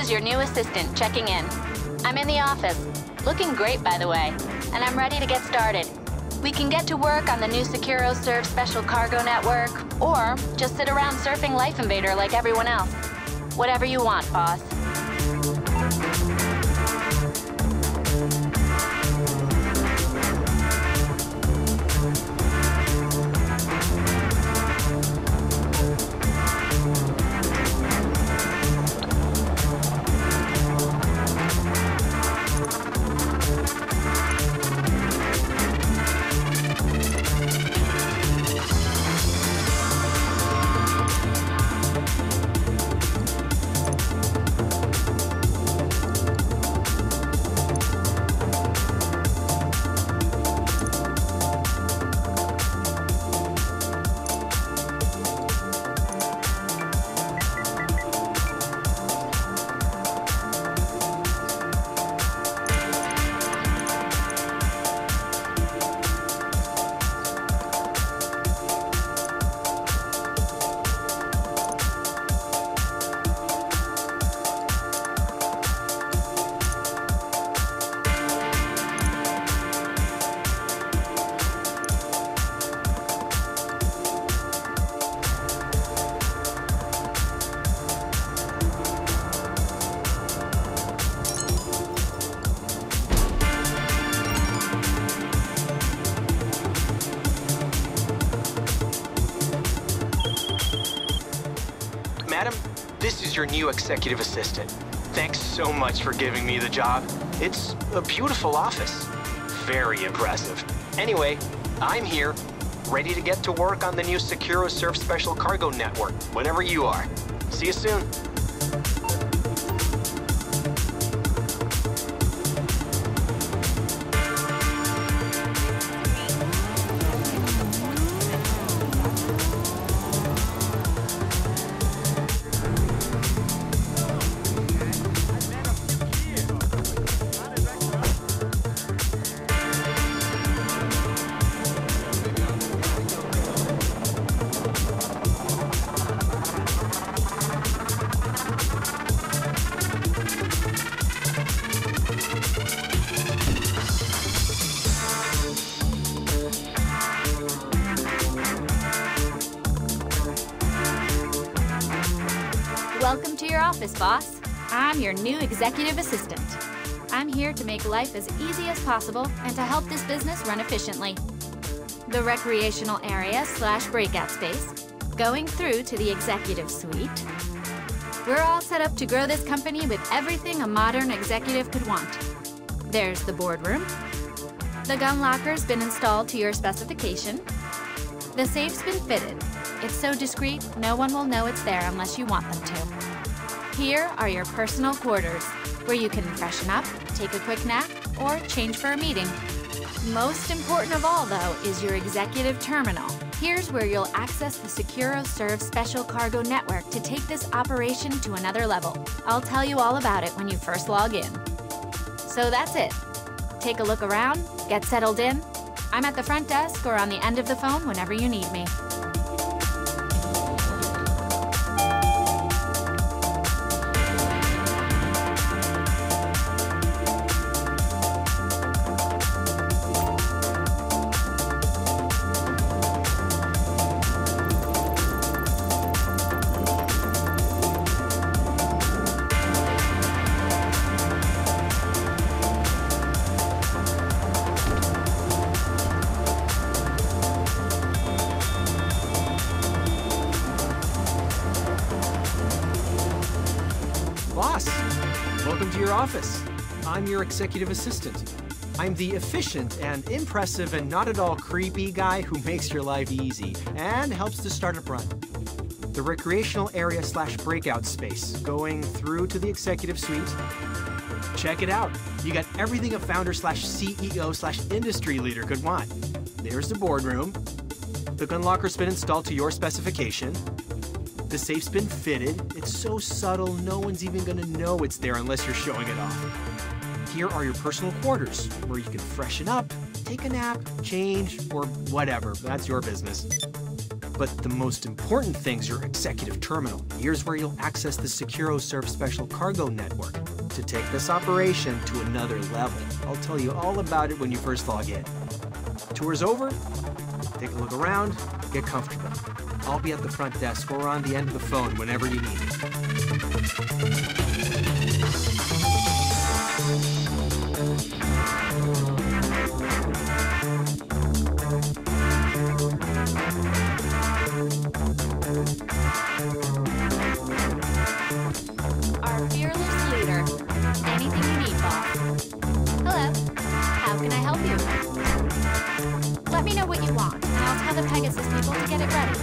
is your new assistant checking in. I'm in the office. Looking great, by the way. And I'm ready to get started. We can get to work on the new SecuroServe special cargo network, or just sit around surfing Life Invader like everyone else. Whatever you want, boss. Madam, this is your new executive assistant. Thanks so much for giving me the job. It's a beautiful office. Very impressive. Anyway, I'm here, ready to get to work on the new SecuroServe special cargo network, whenever you are. See you soon. Welcome to your office, boss. I'm your new executive assistant. I'm here to make life as easy as possible and to help this business run efficiently. The recreational area / breakout space, going through to the executive suite. We're all set up to grow this company with everything a modern executive could want. There's the boardroom. The gun locker's been installed to your specification. The safe's been fitted. It's so discreet, no one will know it's there unless you want them to. Here are your personal quarters, where you can freshen up, take a quick nap, or change for a meeting. Most important of all, though, is your executive terminal. Here's where you'll access the SecuroServe special cargo network to take this operation to another level. I'll tell you all about it when you first log in. So that's it. Take a look around, get settled in. I'm at the front desk or on the end of the phone whenever you need me. Boss, welcome to your office. I'm your executive assistant. I'm the efficient and impressive and not at all creepy guy who makes your life easy and helps the startup run. The recreational area / breakout space, going through to the executive suite. Check it out. You got everything a founder / CEO / industry leader could want. There's the boardroom. The gun locker's been installed to your specification. The safe's been fitted. It's so subtle, no one's even gonna know it's there unless you're showing it off. Here are your personal quarters, where you can freshen up, take a nap, change, or whatever. That's your business. But the most important thing's your executive terminal. Here's where you'll access the SecuroServe Special Cargo Network to take this operation to another level. I'll tell you all about it when you first log in. Tour's over, take a look around, get comfortable. I'll be at the front desk or on the end of the phone whenever you need Our fearless leader. Anything you need, boss. Hello. How can I help you? Let me know what you want, and I'll tell the Pegasus people to get it ready.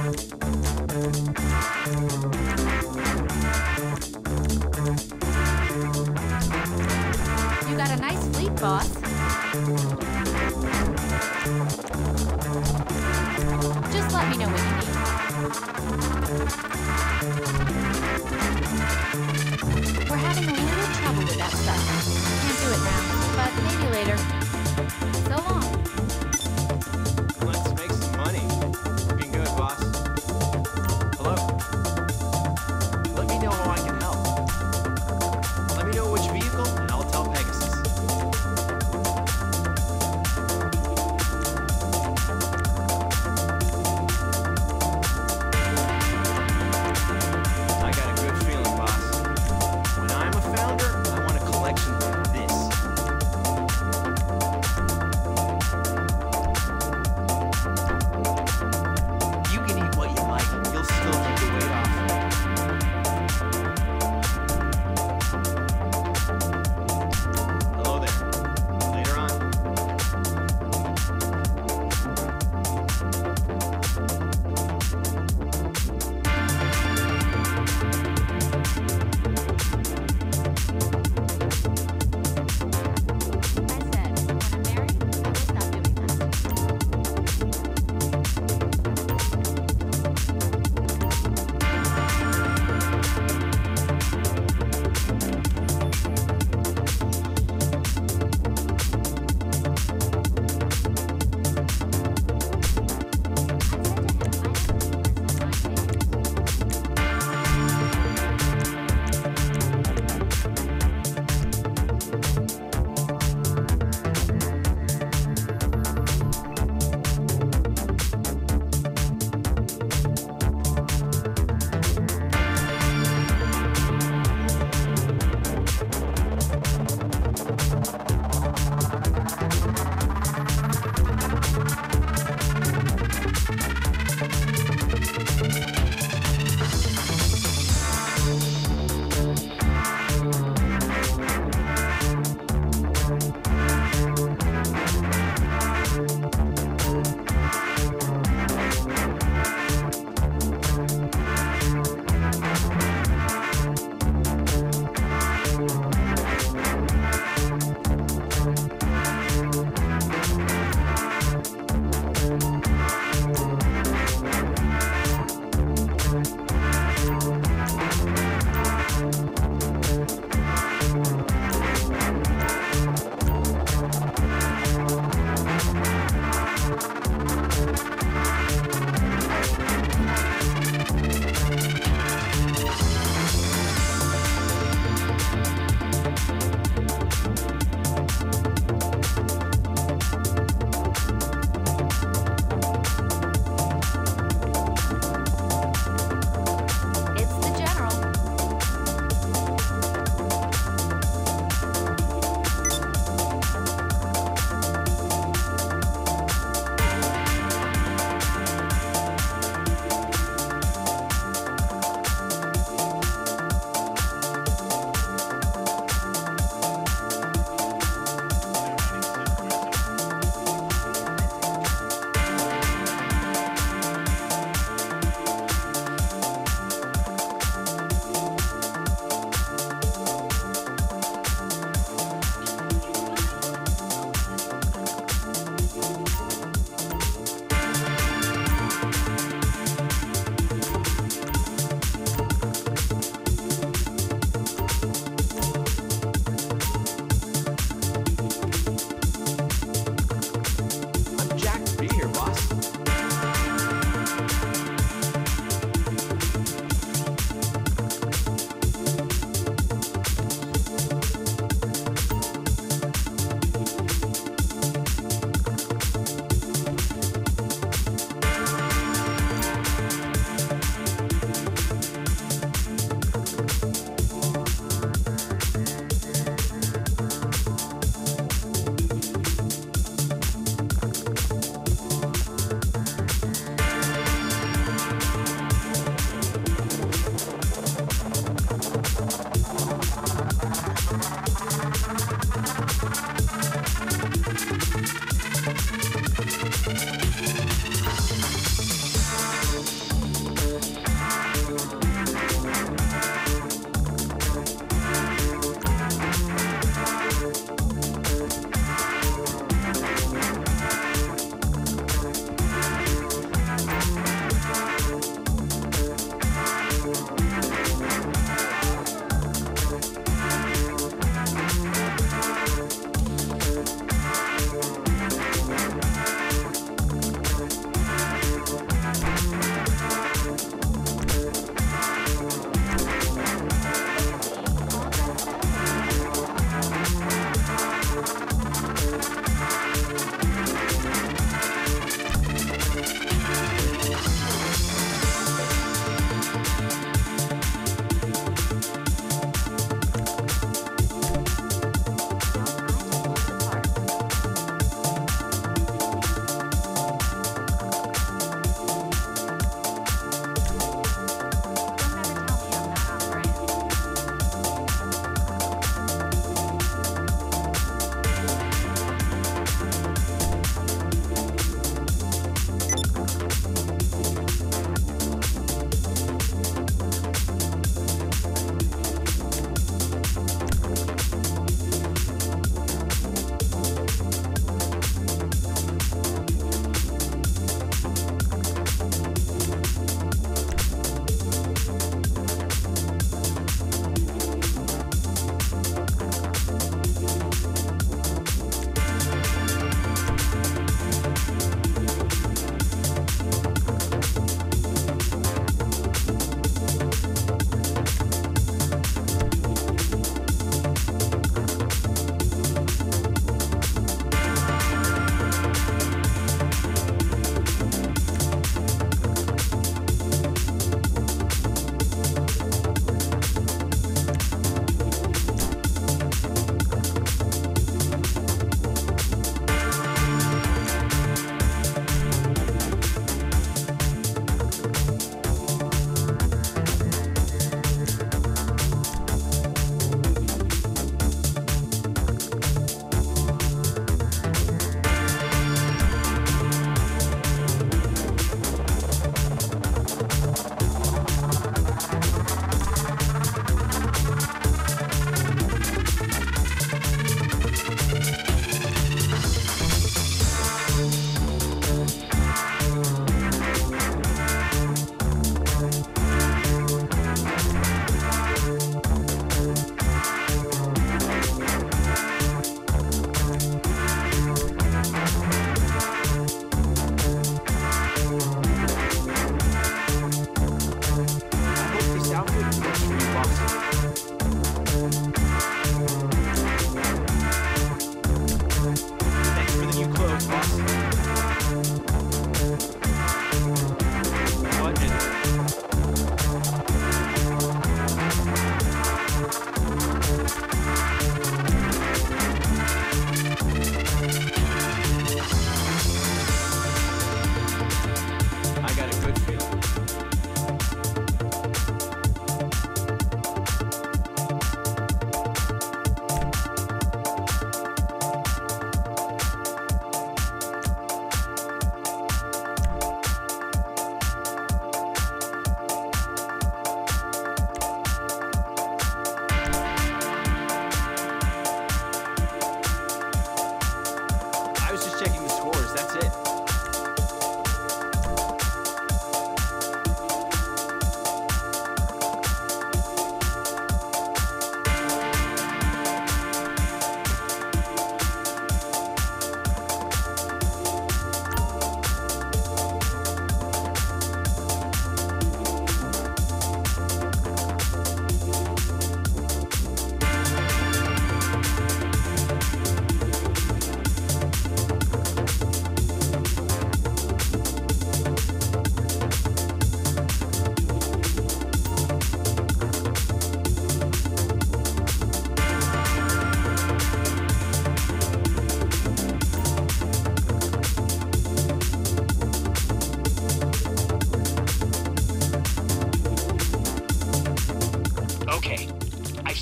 You got a nice fleet, boss. Just let me know what you need. We're having a little trouble with that stuff. Can't do it now, but maybe later. So long. Let's make some money. Looking good, boss. Hello? Let me know how I can help. Let me know which vehicle, and I'll tell Pegasus. I got a good feeling, boss. When I'm a founder, I want a collection like this.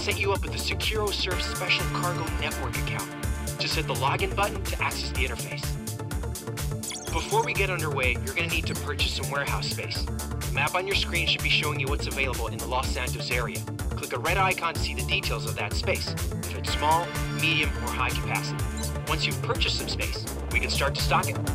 set you up with a SecuroServe Special Cargo Network account. Just hit the login button to access the interface. Before we get underway, you're going to need to purchase some warehouse space. The map on your screen should be showing you what's available in the Los Santos area. Click a red icon to see the details of that space, if it's small, medium, or high capacity. Once you've purchased some space, we can start to stock it.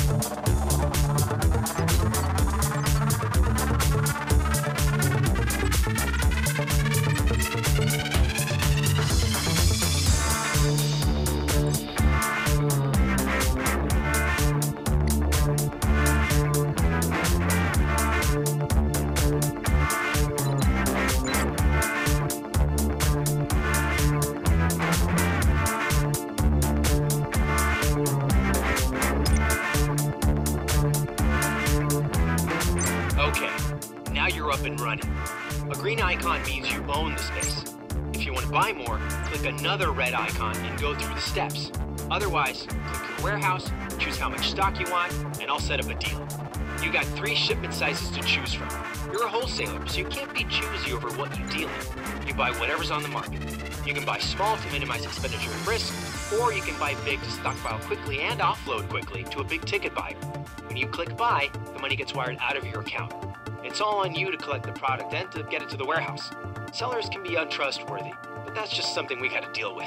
Up and running. A green icon means you own the space. If you want to buy more, click another red icon and go through the steps. Otherwise, click your warehouse, choose how much stock you want, and I'll set up a deal. You got 3 shipment sizes to choose from. You're a wholesaler, so you can't be choosy over what you deal in. You buy whatever's on the market. You can buy small to minimize expenditure and risk, or you can buy big to stockpile quickly and offload quickly to a big ticket buyer. When you click buy, the money gets wired out of your account. It's all on you to collect the product and to get it to the warehouse. Sellers can be untrustworthy, but that's just something we gotta deal with.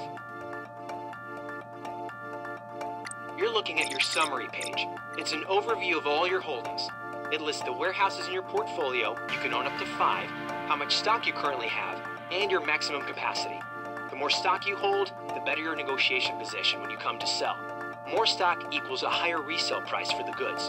You're looking at your summary page. It's an overview of all your holdings. It lists the warehouses in your portfolio, you can own up to 5, how much stock you currently have, and your maximum capacity. The more stock you hold, the better your negotiation position when you come to sell. More stock equals a higher resale price for the goods.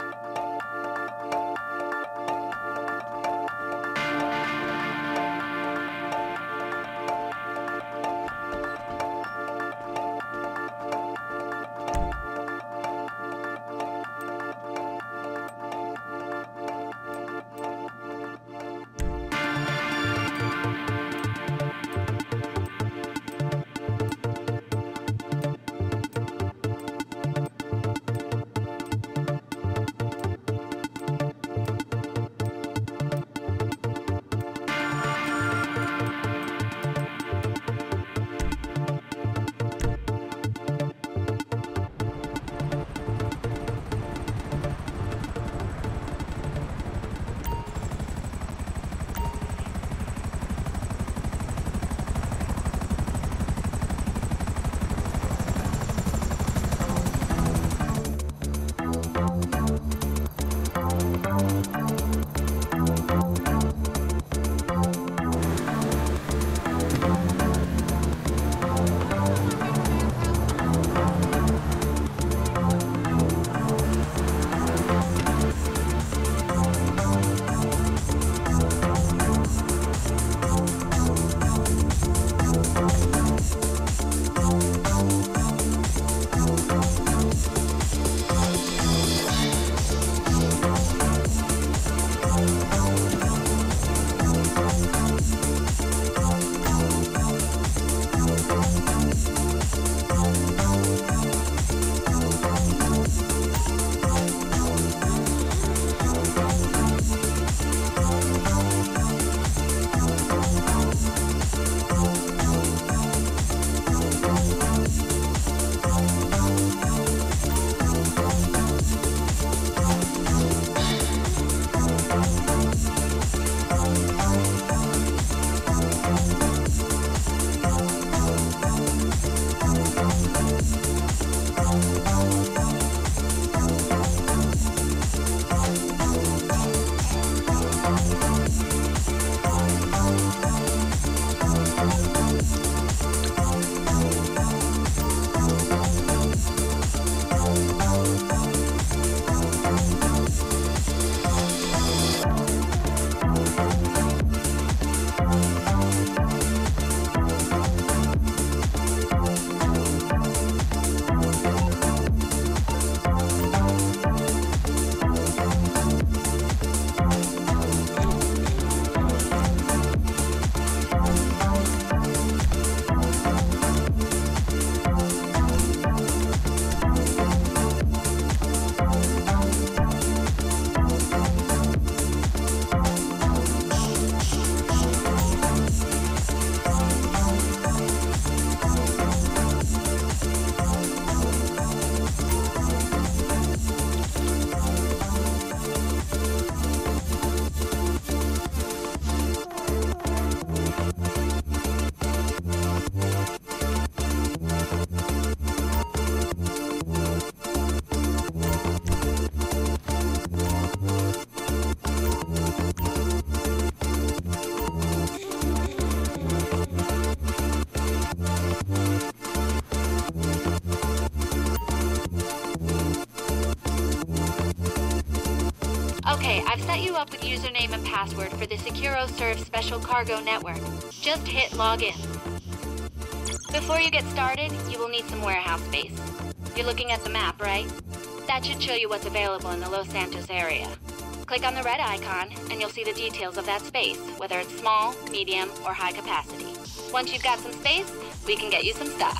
I've set you up with username and password for the SecuroServe Special Cargo Network. Just hit log in. Before you get started, you will need some warehouse space. You're looking at the map, right? That should show you what's available in the Los Santos area. Click on the red icon, and you'll see the details of that space, whether it's small, medium, or high capacity. Once you've got some space, we can get you some stock.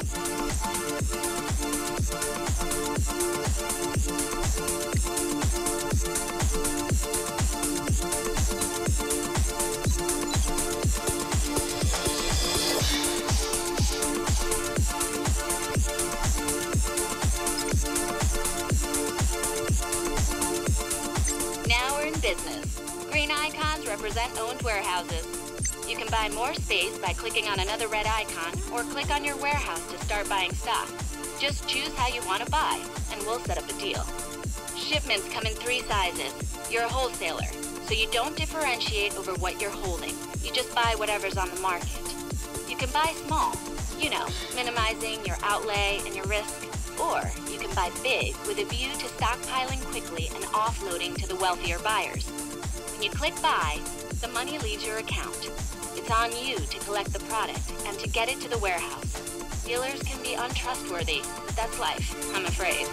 Now we're in business. Green icons represent owned warehouses. You can buy more space by clicking on another red icon or click on your warehouse to start buying stock. Just choose how you want to buy, and we'll set up a deal. Shipments come in 3 sizes. You're a wholesaler, so you don't differentiate over what you're holding. You just buy whatever's on the market. You can buy small, you know, minimizing your outlay and your risk. Or you can buy big with a view to stockpiling quickly and offloading to the wealthier buyers. When you click buy, the money leaves your account. It's on you to collect the product and to get it to the warehouse. Dealers can be untrustworthy, but that's life, I'm afraid.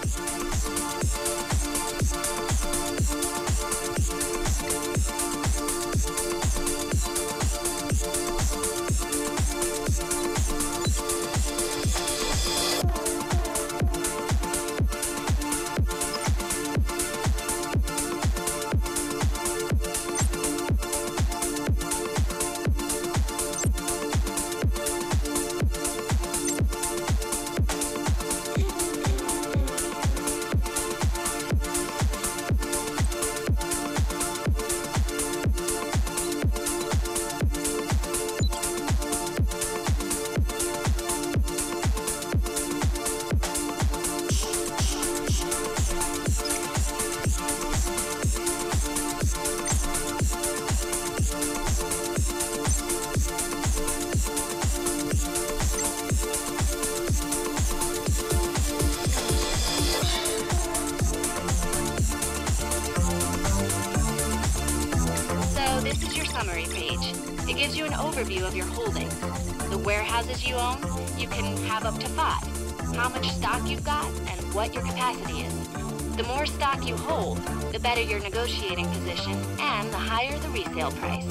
This is your summary page. It gives you an overview of your holdings. The warehouses you own, you can have up to 5. How much stock you've got, and what your capacity is. The more stock you hold, the better your negotiating position, and the higher the resale price.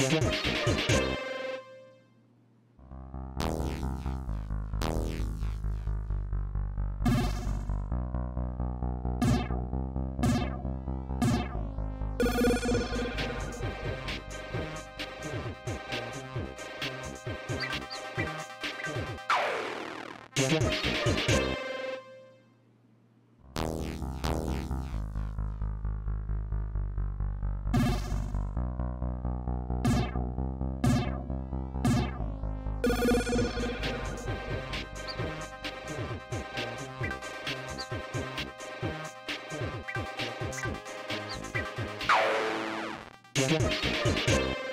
Yeah.